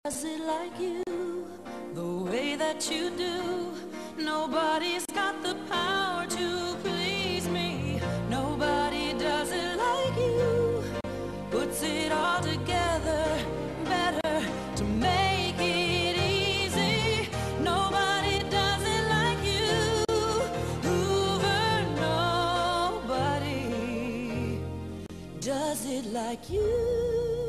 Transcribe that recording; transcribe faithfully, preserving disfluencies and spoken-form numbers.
Does it like you, the way that you do? Nobody's got the power to please me. Nobody does it like you. Puts it all together better to make it easy. Nobody does it like you. Hoover, nobody does it like you.